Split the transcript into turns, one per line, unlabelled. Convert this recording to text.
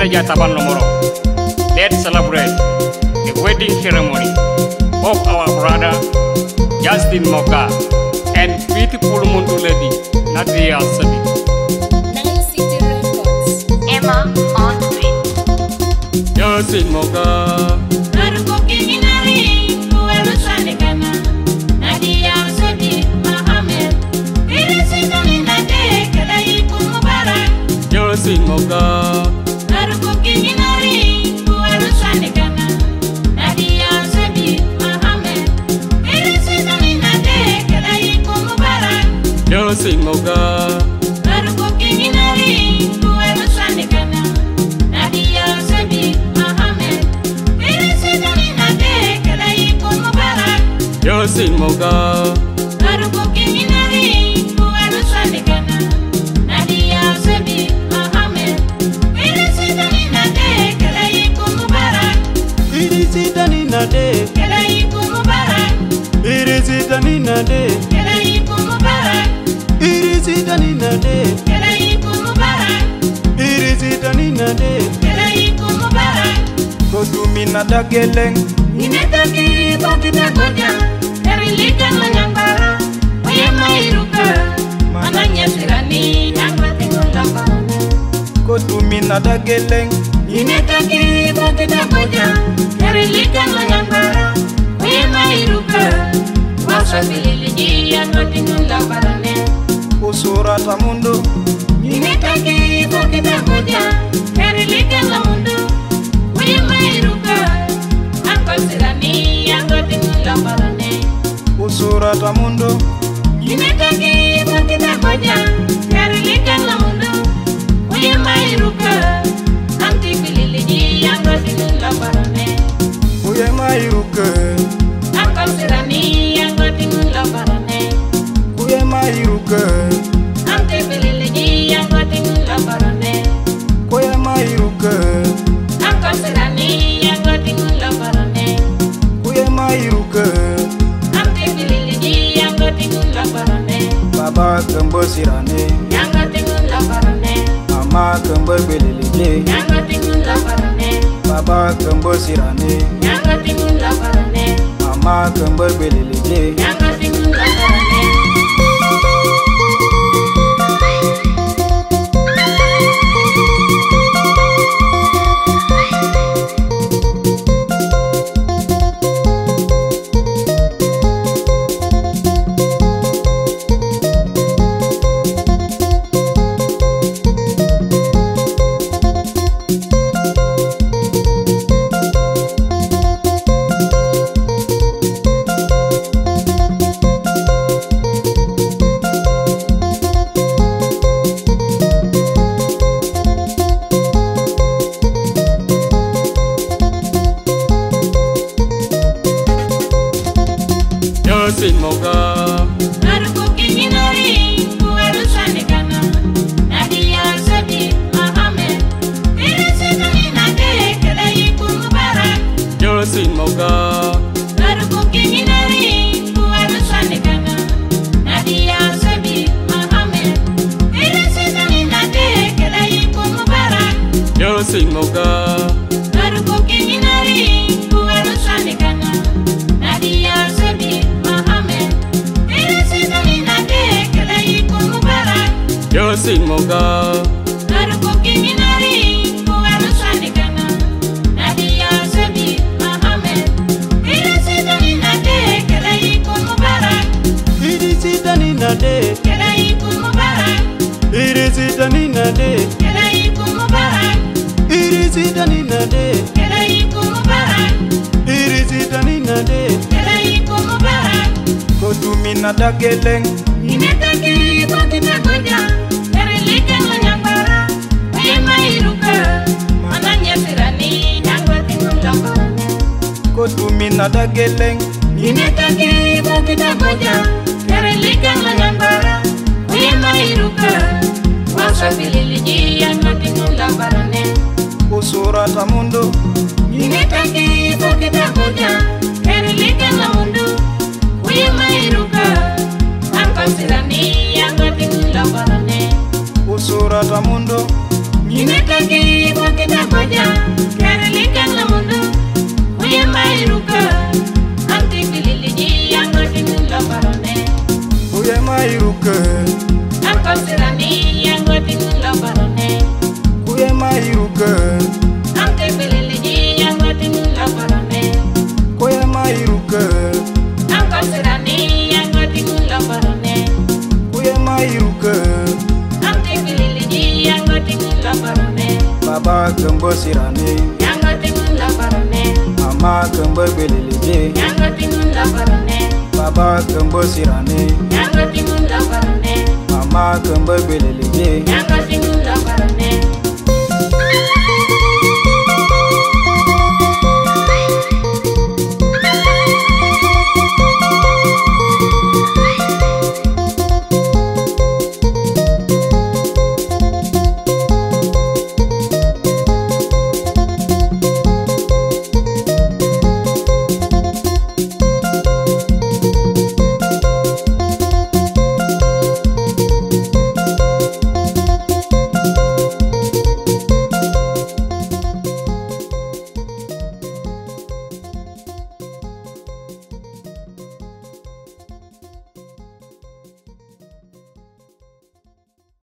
Nadia Taban Lomoro. Let's celebrate the wedding ceremony of our brother Justin Mogga and beautiful Mundu lady Nadia Sebit.
Emma on tweet.
Justin Mogga.
Nadia Sebit Mohammed.
Justin Mogga.
Nadia Sebit Mohammed.
Justin Mogga.
Nadia Sebit Mohammed.
Justin Mogga.
Nadia Sebit Mohammed.
Mina da geleng
Ineta ki bakita koja Erilika manyambara Oye mairuka Mananya sirani Yang batingun lakarane
Kotu mina da geleng
Ineta ki bakita koja Erilika manyambara Oye mairuka Wasa bililiji Yang batingun lakarane
Usura tamundo
Ineta ki bakita koja Erilika lamundo Oye mairuka Sirani yang batingun lakarane
Usura tamundo
Ineta ki bakita koja Erilika lamundo Oye mairuka Anti bililiji yang batingun lakarane
Oye mairuka
Angkal sirani yang batingun lakarane
Oye mairuka
Anti bililiji yang batingun lakarane
Oye mairuka
Angkal sirani yang batingun lakarane
Oye mairuka
Anti bililiji yang batingun lakarane
Baba kembo sirane
Yang batingun lakarane
Mama kembo belilije
Yang batingun lakarane
Baba kembo sirane
Yang batingun lakarane
Mama kembo belilije
Yang batingun lakarane
Justin Mogga.
Nadia Sebit Mohammed.
Justin Mogga.
Nadia Sebit Mohammed.
Justin Mogga.
Nadia Sebit Mohammed.
Justin Mogga.
Nadia Sebit Mohammed.
Irisitani nade Irisitani nade Irisitani nade Irisitani nade Kotu mina da geleng
Ineta ki bakita koja Erilika manyambara Oye mairuka Mananya sirani Yang batingun lakarane
Kotu mina da geleng
Ineta ki bakita koja Erilika manyambara Oye mairuka Wasa bililiji Yang batingun lakarane
Usura tamundo
Ineta ki bakita koja Erilika lamundo Oye mairuka Angkal sirani Yang batingun lakarane
Usura tamundo
Ineta ki bakita koja
mairuke
Angkau sirani yang gotingun la barone
kuye mairuke
Angke pililiji yang gotingun la barone
kuye mairuke
Angkau sirani yang gotingun la barone
kuye mairuke
Angke pililiji yang gotingun la barone
baba kembo sirane
Yang gotingun la barone
mama kembo beleleje
Yang gotingun la barone
baba kembo sirane
Yang gotingun la barone
mama kembo beleleje